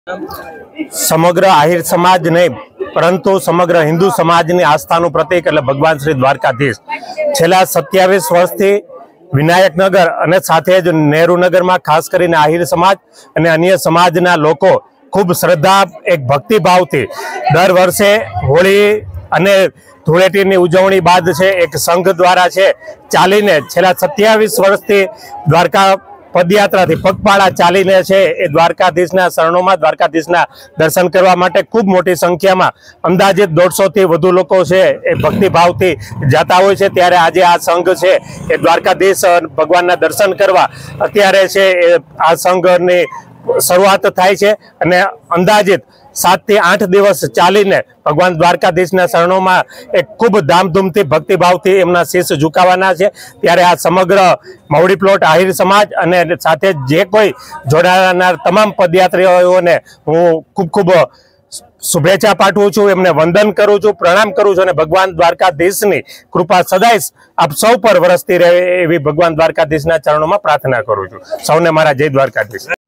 समग्र आहिर समाज नहीं परंतु समग्र हिंदू समाजनी आस्थानुं प्रतीक एटले भगवान श्री द्वारकाधीश छेल्ला 27 वर्षथी विनायकनगर अने साथे ज नेहरूनगर में खास करीने आहिर समाज अने अन्य समाजना लोको खूब श्रद्धा एक भक्तिभावथी दर वर्षे होळी अने धूळेटीनी उजवणी बाद छे एक संघ द्वारा छे चालीने छेल्ला 27 वर्षथी द्वारका पदयात्रा थी पगपाळा चालीने छे ए द्वारकाधीशना शरणोमां द्वारकाधीशना दर्शन करवा माटे खूब मोटी संख्यामां अंदाजित 150 थी वधु लोको छे ए भक्तिभावथी जता होय छे। त्यारे आज आ संघ छे ए द्वारकाधीश भगवानना दर्शन करवा अत्यारे छे आ संघनी शरूआत थाय छे अने अंदाजित 7 થી 8 दिवस चालीने भगवान द्वारकाधीशना शरणोमां एक खूब धामधूमथी भक्तिभावथी एमना शीश झुकावाना छे। त्यारे आ समग्र मवड़ी प्लॉट आहिर समाज अने साथे जे कोई जोડાનાર તમામ પદયાત્રીઓને હું खूब खूब शुभेच्छा पाठवुं छुं, एमने वंदन करूं छुं, प्रणाम करूं छुं अने भगवान द्वारकाधीशनी कृपा सदाय आप सौ पर वरसती रहे एवी भगवान द्वारकाधीशना चरणोमां प्रार्थना करूं छुं। सौने मारा जय द्वारकाधीश।